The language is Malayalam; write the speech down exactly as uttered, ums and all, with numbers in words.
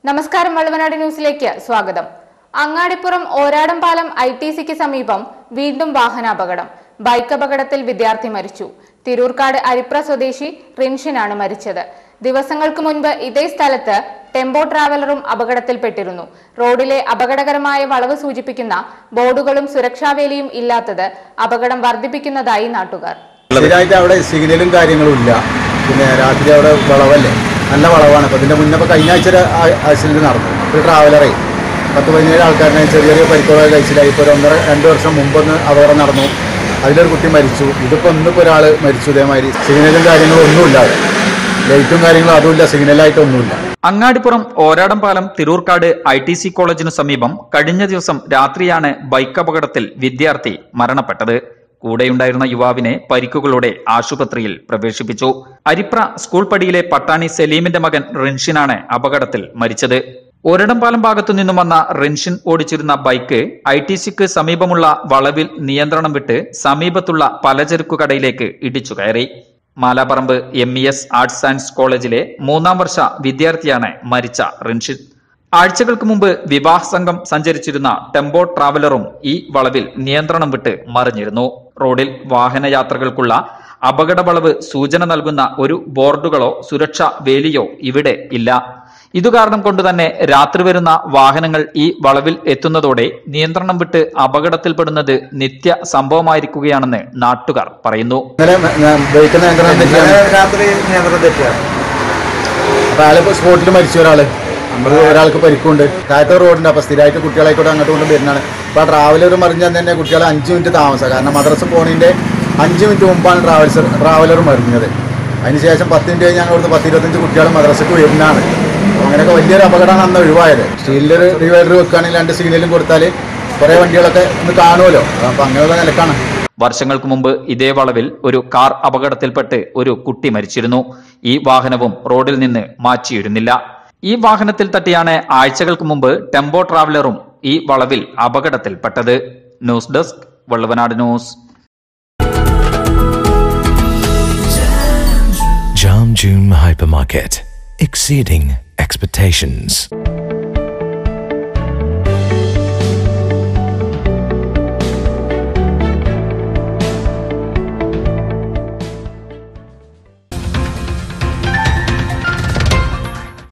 നമസ്കാരം വള്ളുവനാട് ന്യൂസിലേക്ക് സ്വാഗതം. അങ്ങാടിപ്പുറം ഓരാടംപാലം ഐ ടി സിക്ക് സമീപം വീണ്ടും വാഹനാപകടം. ബൈക്ക് അപകടത്തിൽ വിദ്യാർത്ഥി മരിച്ചു. തിരൂർക്കാട് അരിപ്ര സ്വദേശി റിൻഷിനാണ് മരിച്ചത്. ദിവസങ്ങൾക്ക് മുൻപ് ഇതേ സ്ഥലത്ത് ടെമ്പോ ട്രാവലറും അപകടത്തിൽപ്പെട്ടിരുന്നു. റോഡിലെ അപകടകരമായ വളവ് സൂചിപ്പിക്കുന്ന ബോർഡുകളും സുരക്ഷാവേലിയും ഇല്ലാത്തത് അപകടം വർദ്ധിപ്പിക്കുന്നതായി നാട്ടുകാർ. അവിടെ സിഗ്നലും കാര്യങ്ങളും ഇല്ല. പിന്നെ രാത്രി അവിടെ വളവല്ലേ, നല്ല വളവാണ്. അപ്പോൾ ഇതിൻ്റെ മുന്നേ ഇപ്പോൾ കഴിഞ്ഞ ആഴ്ച ആക്സിഡൻറ്റ് നടന്നു. ഒരു ട്രാവലറെ പത്ത് പതിനേഴ് ആൾക്കാരനെ ചെറിയ ചെറിയ പരിക്കുകളൊക്കെ കഴിച്ചില്ല. ഇപ്പോൾ ഒരു ഒന്നര രണ്ട് വർഷം മുമ്പൊന്ന് അപകടം നടന്നു. അതിലൊരു കുട്ടി മരിച്ചു. ഇതിപ്പോൾ ഇന്നിപ്പോൾ ഒരാൾ മരിച്ചു. ഇതേമാതിരി സിഗ്നലും കാര്യങ്ങളും ഒന്നുമില്ല, ലൈറ്റും കാര്യങ്ങളും അതുമില്ല, സിഗ്നലായിട്ടൊന്നുമില്ല. Angadippuram Oradampalam Thirurkkad I T C കോളേജിനു സമീപം കഴിഞ്ഞ ദിവസം രാത്രിയാണ് ബൈക്ക് അപകടത്തിൽ വിദ്യാർത്ഥി മരണപ്പെട്ടത്. കൂടെയുണ്ടായിരുന്ന യുവാവിനെ പരിക്കുകളോടെ ആശുപത്രിയിൽ പ്രവേശിപ്പിച്ചു. അരിപ്ര സ്കൂൾ പടിയിലെ പട്ടാണി സലീമിന്റെ മകൻ റിൻഷിനാണ് അപകടത്തിൽ മരിച്ചത്. ഒരടംപാലം ഭാഗത്തു നിന്നും വന്ന റിൻഷിൻ ഓടിച്ചിരുന്ന ബൈക്ക് ഐ ടി സിക്ക് സമീപമുള്ള വളവിൽ നിയന്ത്രണം വിട്ട് സമീപത്തുള്ള പലചരക്കു കടയിലേക്ക് ഇടിച്ചു കയറി. Malapparamba M E S arts science കോളേജിലെ മൂന്നാം വർഷ വിദ്യാർത്ഥിയാണ് മരിച്ച റിൻഷിൻ. ആഴ്ചകൾക്ക് മുമ്പ് വിവാഹ സംഘം സഞ്ചരിച്ചിരുന്ന ടെമ്പോ ട്രാവലറും ഈ വളവിൽ നിയന്ത്രണം വിട്ട് മറിഞ്ഞിരുന്നു. റോഡിൽ വാഹനയാത്രകൾക്കുള്ള അപകട വളവ് സൂചന നൽകുന്ന ഒരു ബോർഡുകളോ സുരക്ഷാ വേലിയോ ഇവിടെ ഇല്ല. ഇതുകാരണം കൊണ്ടുതന്നെ രാത്രി വരുന്ന വാഹനങ്ങൾ ഈ വളവിൽ എത്തുന്നതോടെ നിയന്ത്രണം വിട്ട് അപകടത്തിൽപ്പെടുന്നത് നിത്യ സംഭവമായിരിക്കുകയാണെന്ന് നാട്ടുകാർ പറയുന്നു. സ്പോട്ടിൽ മരിച്ചു ഒരാള്, നമ്മൾ ഒരാൾക്ക് പരിക്കുണ്ട്. താഴത്തെ റോഡിൻ്റെ അപ്പോൾ സ്ഥിരമായിട്ട് കുട്ടികളായിക്കോട്ടെ അങ്ങോട്ട് കൊണ്ട് വരുന്നതാണ്. അപ്പോൾ ആ ട്രാവലർ മറിഞ്ഞാൽ തന്നെ കുട്ടികളെ അഞ്ച് മിനിറ്റ് താമസം. കാരണം മദ്രസ പോണതിൻ്റെ അഞ്ച് മിനിറ്റ് മുമ്പാണ് ട്രാവൽസ് ട്രാവലർ മറിഞ്ഞത്. അതിനുശേഷം പത്ത് മിനിറ്റ് കഴിഞ്ഞ് ഞങ്ങൾ പത്ത് ഇരുപത്തഞ്ച് കുട്ടികൾ മദ്രസക്ക് വരുന്നതാണ്. അപ്പോൾ അങ്ങനെയൊക്കെ വലിയൊരു അപകടമാണ് അന്ന് ഒഴിവായത്. സ്റ്റീലിലൊരു ഡിവൈഡർ വെക്കുകയാണെങ്കിൽ രണ്ട് സിഗ്നലും കൊടുത്താൽ കുറേ വണ്ടികളൊക്കെ ഒന്ന് കാണുമല്ലോ. അപ്പോൾ അങ്ങനെയുള്ള നിലക്കാണ്. വർഷങ്ങൾക്ക് മുമ്പ് ഇതേ വളവിൽ ഒരു കാർ അപകടത്തിൽപ്പെട്ട് ഒരു കുട്ടി മരിച്ചിരുന്നു. ഈ വാഹനവും റോഡിൽ നിന്ന് മാറ്റിയിരുന്നില്ല. ഈ വാഹനത്തിൽ തട്ടിയാണ് ആഴ്ചകൾക്ക് മുമ്പ് ടെമ്പോ ട്രാവലറും ഈ വളവിൽ അപകടത്തിൽപ്പെട്ടത്. News desk Valluvanad news. Jam June Hypermarket, exceeding expectations.